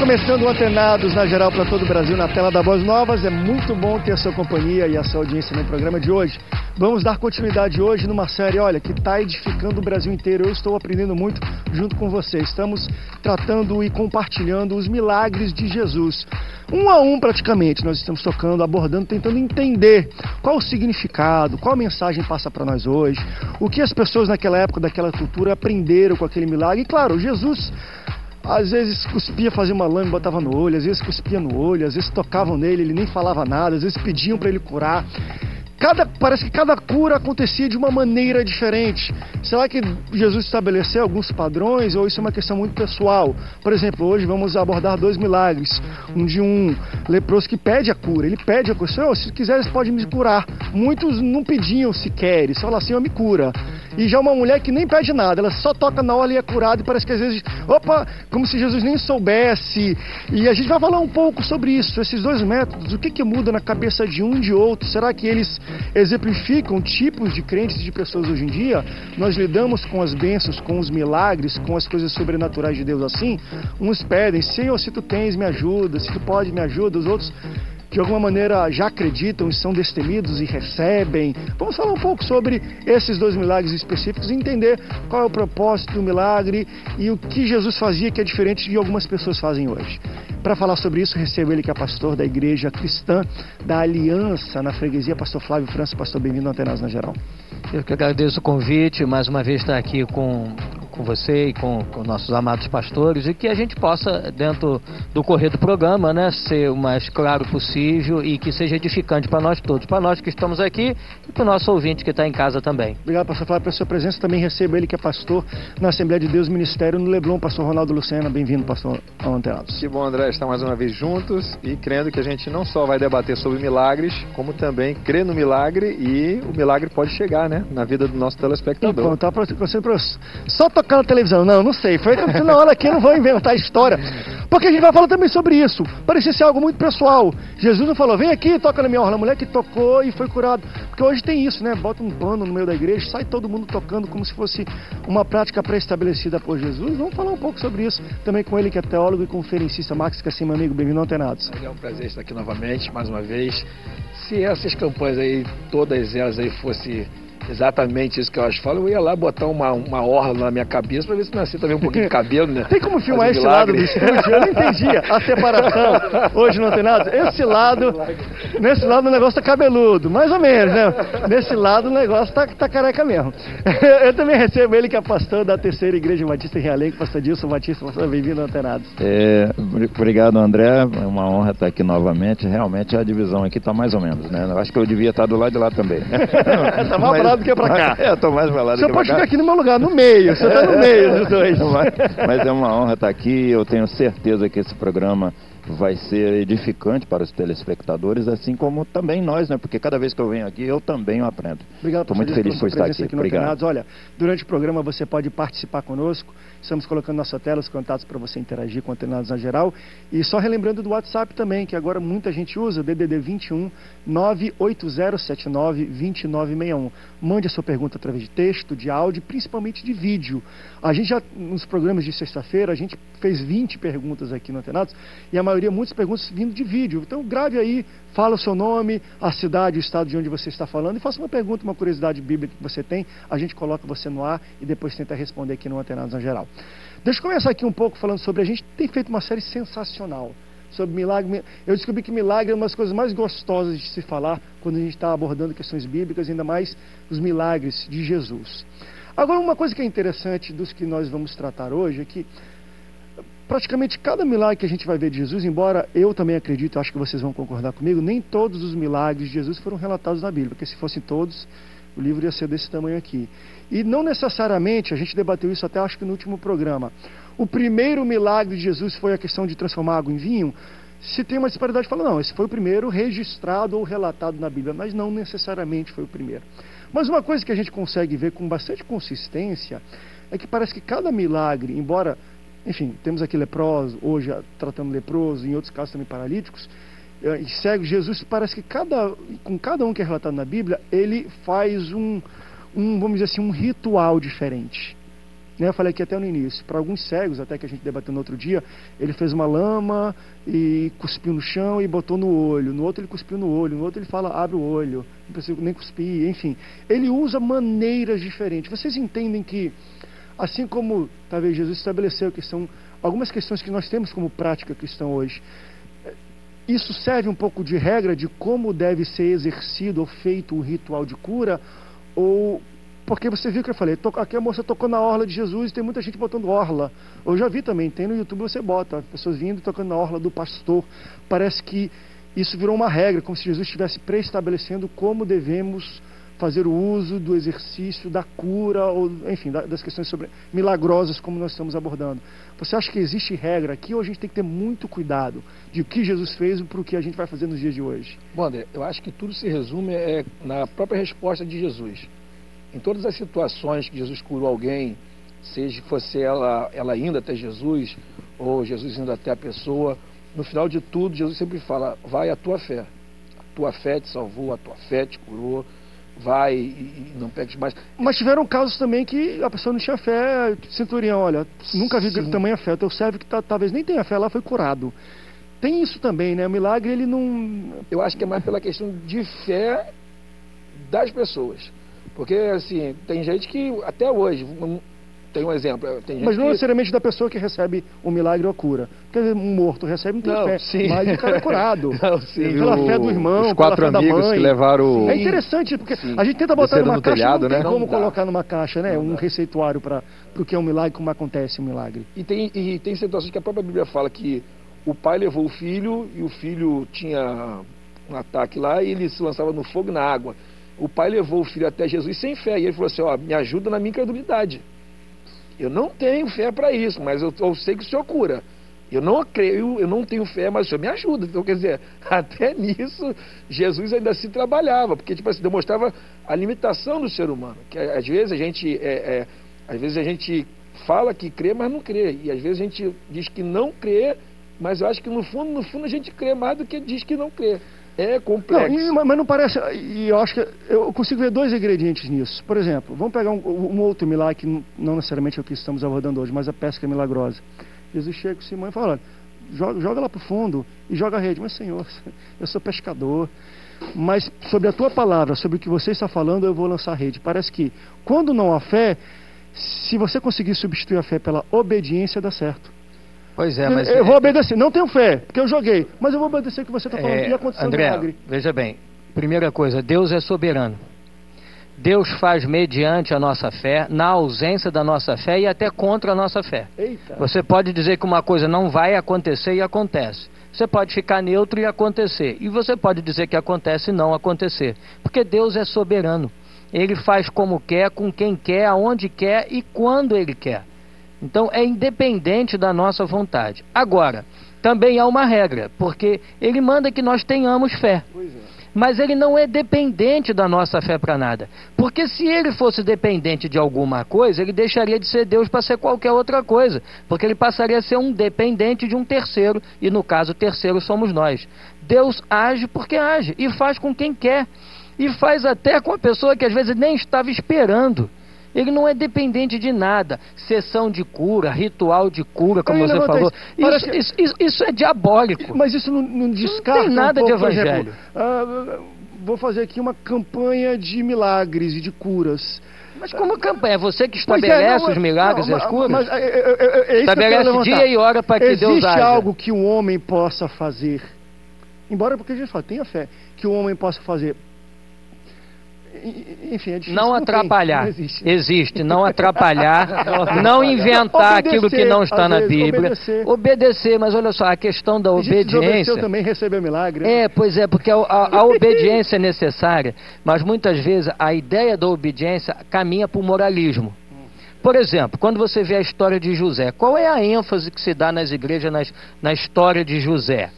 começando o Antenados na geral para todo o Brasil, na tela da Boas Novas. É muito bom ter a sua companhia e a sua audiência no programa de hoje. Vamos dar continuidade hoje numa série, olha, que está edificando o Brasil inteiro. Eu estou aprendendo muito junto com você. Estamos tratando e compartilhando os milagres de Jesus. Um a um praticamente, nós estamos tocando, abordando, tentando entender qual o significado, qual a mensagem passa para nós hoje, o que as pessoas naquela época, daquela cultura aprenderam com aquele milagre. E claro, Jesus às vezes cuspia, fazia uma lama e botava no olho, às vezes cuspia no olho, às vezes tocavam nele, ele nem falava nada, às vezes pediam para ele curar. Parece que cada cura acontecia de uma maneira diferente. Será que Jesus estabeleceu alguns padrões ou isso é uma questão muito pessoal? Por exemplo, hoje vamos abordar 2 milagres. Um de um leproso que pede a cura. Ele pede a cura. Senhor, se quiser, você pode me curar. Muitos não pediam sequer. Eles falam assim, me cura. E já uma mulher que nem pede nada, ela só toca na hora e é curada, e parece que às vezes, como se Jesus nem soubesse. E a gente vai falar um pouco sobre isso, esses 2 métodos, o que muda na cabeça de um e de outro. Será que eles exemplificam tipos de crentes e de pessoas hoje em dia? Nós lidamos com as bênçãos, com os milagres, com as coisas sobrenaturais de Deus assim? Uns pedem, Senhor, se tu tens, me ajuda, se tu pode, me ajuda. Os outros, de alguma maneira, já acreditam e são destemidos e recebem. Vamos falar um pouco sobre esses 2 milagres específicos e entender qual é o propósito do milagre e o que Jesus fazia que é diferente de que algumas pessoas fazem hoje. Para falar sobre isso, recebo ele que é pastor da Igreja Cristã da Aliança na Freguesia, pastor Flávio França. Pastor, bem-vindo ao Antenados na Geral. Eu que agradeço o convite, mais uma vez estar aqui com você e com nossos amados pastores, e que a gente possa, dentro do correr do programa, né, ser o mais claro possível e que seja edificante para nós todos, para nós que estamos aqui e para o nosso ouvinte que está em casa também. Obrigado, pastor Flávio, pela sua presença. Também recebo ele que é pastor na Assembleia de Deus Ministério no Leblon, pastor Ronaldo Lucena. Bem-vindo, pastor, ao Antenados. Que bom, André, estar mais uma vez juntos e crendo que a gente não só vai debater sobre milagres, como também crê no milagre, e o milagre pode chegar, né, na vida do nosso telespectador. Então, tá só tocar na televisão. Não sei. Foi na hora que eu não vou inventar história. Porque a gente vai falar também sobre isso. Parecia ser algo muito pessoal. Jesus não falou, vem aqui, toca na minha orla. A mulher que tocou e foi curada. Porque hoje tem isso, né? Bota um pano no meio da igreja, sai todo mundo tocando como se fosse uma prática pré-estabelecida por Jesus. Vamos falar um pouco sobre isso também com ele que é teólogo e conferencista. Marcos Cassim, meu amigo, bem-vindo ao Antenados. É um prazer estar aqui novamente, mais uma vez. Se essas campanhas aí, todas elas aí fossem exatamente isso que eu acho. Eu ia lá botar uma orla na minha cabeça para ver se nascia também um pouquinho de cabelo, né? Tem como filmar esse lado do estúdio? Eu não entendi a separação hoje no Antenados. Nesse lado o negócio tá cabeludo, mais ou menos, né? Nesse lado o negócio tá careca mesmo. Eu também recebo ele que é pastor da Terceira Igreja Batista em Realengo, pastor Dilson Batista. Pastor, bem-vindo ao Antenados. Obrigado, André. É uma honra estar aqui novamente. Realmente a divisão aqui tá mais ou menos, né? Eu acho que eu devia estar do lado de lá também. Tá mais pra lá do que pra cá. Eu tô mais pra lá do que pra cá. Você pode ficar aqui no meu lugar, no meio. Você tá no meio dos dois. Mas é uma honra estar aqui. Eu tenho certeza que esse programa vai ser edificante para os telespectadores, assim como também nós, né? Porque cada vez que eu venho aqui, eu também aprendo. Obrigado. Estou muito feliz por estar aqui. Obrigado. Olha, durante o programa você pode participar conosco. Estamos colocando na sua tela os contatos para você interagir com Antenados na Geral. E só relembrando do WhatsApp também, que agora muita gente usa, DDD 21 98079 2961. Mande a sua pergunta através de texto, de áudio, principalmente de vídeo. A gente já, nos programas de sexta-feira, a gente fez 20 perguntas aqui no Antenados, e a maioria, muitas perguntas vindo de vídeo. Então grave aí, fala o seu nome, a cidade, o estado de onde você está falando, e faça uma pergunta, uma curiosidade bíblica que você tem. A gente coloca você no ar e depois tenta responder aqui no Antenados na Geral. Deixa eu começar aqui um pouco falando sobre... A gente tem feito uma série sensacional sobre milagre. Eu descobri que milagre é uma das coisas mais gostosas de se falar quando a gente está abordando questões bíblicas, ainda mais os milagres de Jesus. Agora, uma coisa que é interessante dos que nós vamos tratar hoje é que praticamente cada milagre que a gente vai ver de Jesus, embora eu também acredito, acho que vocês vão concordar comigo, nem todos os milagres de Jesus foram relatados na Bíblia, porque se fossem todos, o livro ia ser desse tamanho aqui. E não necessariamente, a gente debateu isso até acho que no último programa, o primeiro milagre de Jesus foi a questão de transformar água em vinho. Se tem uma disparidade, fala, não, esse foi o primeiro registrado ou relatado na Bíblia, mas não necessariamente foi o primeiro. Mas uma coisa que a gente consegue ver com bastante consistência é que parece que cada milagre, embora, enfim, temos aqui leproso, hoje tratando leproso, em outros casos também paralíticos, e cegos, Jesus parece que com cada um que é relatado na Bíblia, ele faz vamos dizer assim, um ritual diferente. né? Eu falei aqui até no início, para alguns cegos, até que a gente debateu no outro dia, ele fez uma lama e cuspiu no chão e botou no olho. No outro ele cuspiu no olho, no outro ele fala, abre o olho, não precisa nem cuspir, enfim. Ele usa maneiras diferentes. Vocês entendem que, assim como talvez Jesus estabeleceu que são algumas questões que nós temos como prática cristã hoje, isso serve um pouco de regra de como deve ser exercido ou feito o ritual de cura? Ou porque você viu que eu falei, aqui a moça tocou na orla de Jesus e tem muita gente botando orla. Eu já vi também, tem no YouTube, você bota pessoas vindo e tocando na orla do pastor. Parece que isso virou uma regra, como se Jesus estivesse pré-estabelecendo como devemos fazer o uso do exercício, da cura, ou enfim, das questões milagrosas como nós estamos abordando. Você acha que existe regra aqui ou a gente tem que ter muito cuidado de o que Jesus fez para o que a gente vai fazer nos dias de hoje? Bom, André, eu acho que tudo se resume na própria resposta de Jesus. Em todas as situações que Jesus curou alguém, seja que fosse ela indo até Jesus, ou Jesus indo até a pessoa, no final de tudo, Jesus sempre fala, vai a tua fé. A tua fé te salvou, a tua fé te curou. Vai e não peques mais. Mas tiveram casos também que a pessoa não tinha fé. Centurião, olha, nunca vi tamanha fé. O teu servo que talvez nem tenha fé lá foi curado. Tem isso também, né? O milagre, ele não... Eu acho que é mais pela questão de fé das pessoas. Porque, assim, tem gente que até hoje... Tem um exemplo. Tem gente mas não necessariamente da pessoa que recebe o milagre ou a cura. Porque um morto recebe, não tem fé. Sim. Mas o cara é curado. Não, sim. Pela fé do irmão, os 4 pela fé amigos da mãe. que levaram... É interessante, porque a gente tenta botar Desceram numa no caixa, telhado, não tem né? como Não dá. colocar numa caixa, né? Um receituário para o que é um milagre, como acontece um milagre. E tem situações que a própria Bíblia fala que o pai levou o filho e o filho tinha um ataque lá e ele se lançava no fogo e na água. O pai levou o filho até Jesus sem fé e ele falou assim, ó, me ajuda na minha incredulidade. Eu não tenho fé para isso, mas eu sei que o Senhor cura. Eu não creio, eu não tenho fé, mas o Senhor me ajuda. Então, quer dizer, até nisso, Jesus ainda se trabalhava, porque tipo assim, demonstrava a limitação do ser humano. Que às vezes a gente fala que crê, mas não crê. E às vezes a gente diz que não crê, mas eu acho que no fundo a gente crê mais do que diz que não crê. É complexo. Não, mas não parece... E eu acho que eu consigo ver 2 ingredientes nisso. Por exemplo, vamos pegar um outro milagre que não necessariamente é o que estamos abordando hoje, mas a pesca milagrosa. Jesus chega com Simão e fala, olha, joga lá para o fundo e joga a rede. Mas Senhor, eu sou pescador, mas sobre a tua palavra, sobre o que você está falando, eu vou lançar a rede. Parece que quando não há fé, se você conseguir substituir a fé pela obediência, dá certo. Pois é, mas... Eu vou obedecer, não tenho fé, porque eu joguei, mas eu vou obedecer o que você está falando. E aconteceu André, um milagre. veja bem, primeira coisa, Deus é soberano. Deus faz mediante a nossa fé, na ausência da nossa fé e até contra a nossa fé. Eita. Você pode dizer que uma coisa não vai acontecer e acontece. Você pode ficar neutro e acontecer. E você pode dizer que acontece e não acontecer. Porque Deus é soberano. Ele faz como quer, com quem quer, aonde quer e quando Ele quer. Então é independente da nossa vontade. Agora, também há uma regra, porque Ele manda que nós tenhamos fé. Pois é. Mas Ele não é dependente da nossa fé para nada. Porque se Ele fosse dependente de alguma coisa, Ele deixaria de ser Deus para ser qualquer outra coisa. Porque Ele passaria a ser um dependente de um terceiro, e no caso o terceiro somos nós. Deus age porque age, e faz com quem quer. E faz até com a pessoa que às vezes nem estava esperando. Ele não é dependente de nada. Sessão de cura, ritual de cura, como você falou. Isso é diabólico. Mas isso não descarta. Não tem nada de evangelho. Vou fazer aqui uma campanha de milagres e de curas. Mas como campanha? É você que estabelece os milagres e as curas? Estabelece dia e hora para que Deus haja. Existe algo que um homem possa fazer, embora porque a gente fala, tenha fé, que o homem possa fazer. Enfim, é difícil. Não atrapalhar. Não existe. Existe, não atrapalhar, não inventar aquilo que não está na Bíblia. Obedecer, mas olha só, a questão da obediência. Também recebeu milagre. Né? É, pois é, porque a obediência é necessária, mas muitas vezes a ideia da obediência caminha para o moralismo. Por exemplo, quando você vê a história de José, qual é a ênfase que se dá nas igrejas na história de José?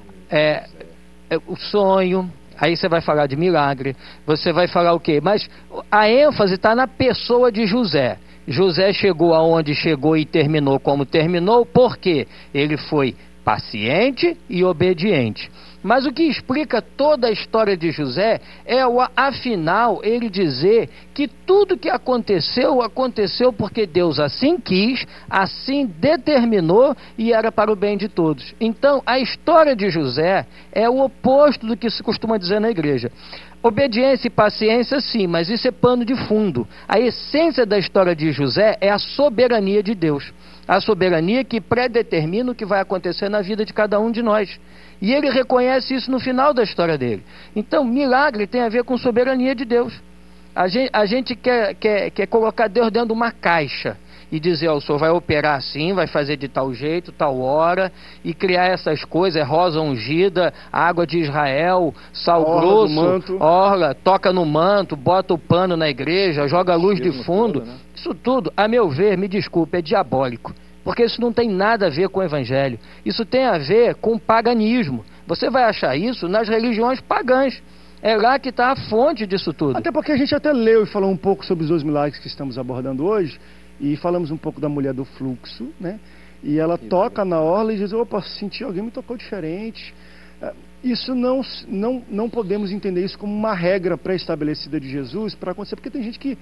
O sonho. Aí você vai falar de milagre, você vai falar o quê? Mas a ênfase está na pessoa de José. José chegou aonde chegou e terminou como terminou, porque ele foi paciente e obediente. Mas o que explica toda a história de José é, afinal, ele dizer que tudo que aconteceu, aconteceu porque Deus assim quis, assim determinou e era para o bem de todos. Então, a história de José é o oposto do que se costuma dizer na igreja. Obediência e paciência, sim, mas isso é pano de fundo. A essência da história de José é a soberania de Deus. A soberania que predetermina o que vai acontecer na vida de cada um de nós. E ele reconhece isso no final da história dele. Então, milagre tem a ver com soberania de Deus. A gente quer colocar Deus dentro de uma caixa e dizer, ó, o senhor vai operar assim, vai fazer de tal jeito, tal hora, e criar essas coisas, rosa ungida, água de Israel, sal grosso, orla, toca no manto, bota o pano na igreja, joga a luz de fundo. Todo, né? Isso tudo, a meu ver, me desculpe, é diabólico. Porque isso não tem nada a ver com o evangelho. Isso tem a ver com o paganismo. Você vai achar isso nas religiões pagãs. É lá que está a fonte disso tudo. Até porque a gente até leu e falou um pouco sobre os 2 milagres que estamos abordando hoje. E falamos um pouco da mulher do fluxo, né? E ela toca na orla e diz, opa, senti, alguém me tocou diferente. Isso não podemos entender isso como uma regra pré-estabelecida de Jesus para acontecer. Porque tem gente que...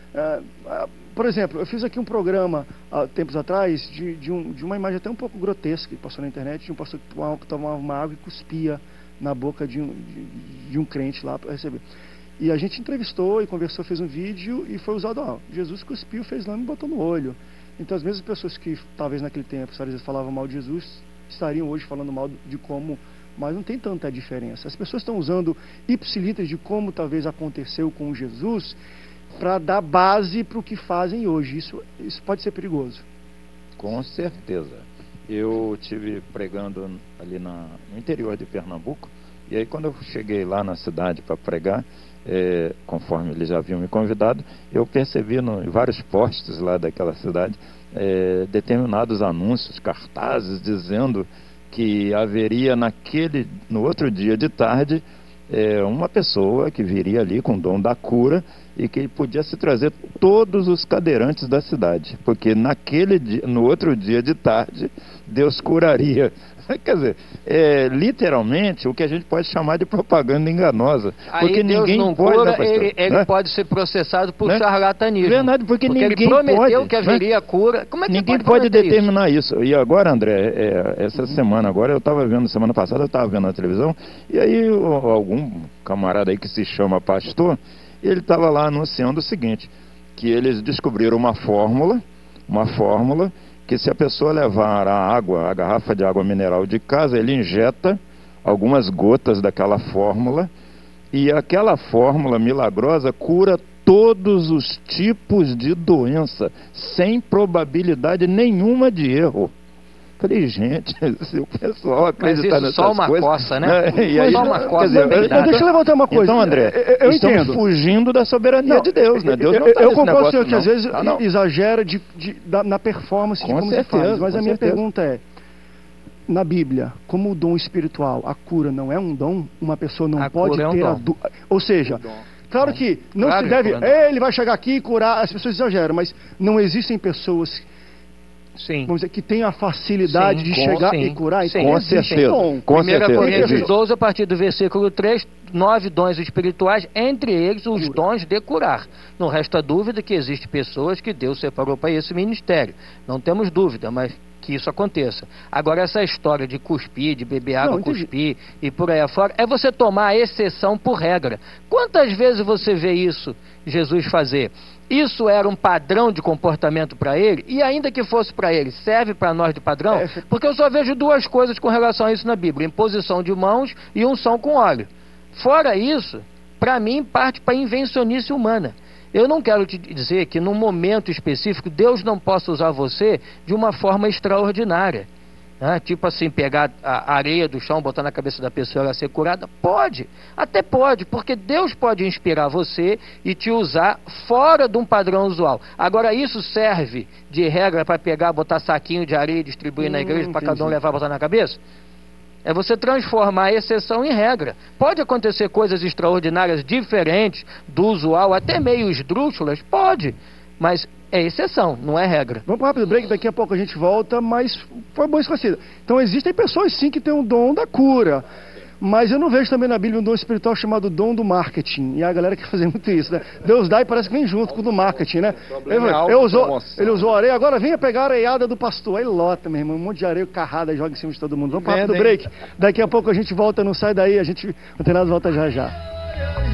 por exemplo, eu fiz aqui um programa há tempos atrás de uma imagem até um pouco grotesca que passou na internet, de um pastor que tomava uma água e cuspia na boca de um crente lá para receber. E a gente entrevistou e conversou, fez um vídeo e foi usado, Jesus cuspiu, fez lama e botou no olho. Então as mesmas pessoas que talvez naquele tempo falavam mal de Jesus, estariam hoje falando mal de como, mas não tem tanta diferença. As pessoas estão usando ipsilitras de como talvez aconteceu com Jesus para dar base para o que fazem hoje. Isso pode ser perigoso. Com certeza. Eu estive pregando ali no interior de Pernambuco, e aí quando eu cheguei lá na cidade para pregar, conforme eles já haviam me convidado, eu percebi em vários postes lá daquela cidade determinados anúncios, cartazes dizendo que haveria no outro dia de tarde uma pessoa que viria ali com o dom da cura e que podia se trazer todos os cadeirantes da cidade, porque no outro dia de tarde Deus curaria. Quer dizer, literalmente o que a gente pode chamar de propaganda enganosa. Aí porque Deus ninguém não pode, cura, ele pode ser processado por charlatanismo. Verdade, porque ninguém ele prometeu pode, que haveria cura. Como é que ninguém pode determinar isso? E agora, André, essa semana agora, eu estava vendo, semana passada eu estava vendo na televisão, e aí algum camarada aí que se chama pastor, ele estava lá anunciando o seguinte, que eles descobriram uma fórmula que se a pessoa levar a garrafa de água mineral de casa, ele injeta algumas gotas daquela fórmula, e aquela fórmula milagrosa cura todos os tipos de doença, sem probabilidade nenhuma de erro. Falei, gente, se o pessoal acreditar nessas coisas... Mas isso só uma coça, né? Só uma coça. Deixa eu levantar uma coisa. Então, André, eu estamos entendo. fugindo da soberania de Deus, né? Deus não está eu concordo com o senhor que às vezes exagera na performance de como se faz. Mas a minha pergunta é, na Bíblia, como o dom espiritual, a cura não é um dom? Uma pessoa não pode ter a dor. Ou seja... Claro que não se deve... Ele vai chegar aqui e curar, as pessoas exageram, mas não existem pessoas... Sim. Vamos dizer, que tem a facilidade de chegar e curar. Sim, com certeza. 1 Coríntios 12, a partir do versículo 3, 9 dons espirituais, entre eles os dons de curar. Não resta dúvida que existem pessoas que Deus separou para esse ministério. Não temos dúvida, mas que isso aconteça. Agora, essa história de cuspir, de beber água, cuspir e por aí afora, é você tomar a exceção por regra. Quantas vezes você vê isso Jesus fazer? Isso era um padrão de comportamento para ele, e ainda que fosse para ele, serve para nós de padrão? Porque eu só vejo 2 coisas com relação a isso na Bíblia: imposição de mãos e unção com óleo. Fora isso, para mim, parte para a invencionice humana. Eu não quero te dizer que num momento específico Deus não possa usar você de uma forma extraordinária. Tipo assim, pegar a areia do chão, botar na cabeça da pessoa e ela ser curada? Pode, até pode, porque Deus pode inspirar você e te usar fora de um padrão usual. Agora, isso serve de regra para pegar, botar saquinho de areia e distribuir na igreja para cada um levar e botar na cabeça? É você transformar a exceção em regra. Pode acontecer coisas extraordinárias, diferentes do usual, até meio esdrúxulas? Pode, mas é exceção, não é regra. Vamos para um rápido break, daqui a pouco a gente volta, mas foi bom esclarecido. Então existem pessoas sim que têm o dom da cura. Mas eu não vejo também na Bíblia um dom espiritual chamado dom do marketing. E a galera quer fazer muito isso, né? Deus dá e parece que vem junto com o do marketing, né? Ele usou areia, agora venha pegar a areiada do pastor. Aí lota, meu irmão, um monte de areia carrada, joga em cima de todo mundo. Vamos para o break. Daqui a pouco a gente volta, não sai daí, o Antenados volta já já.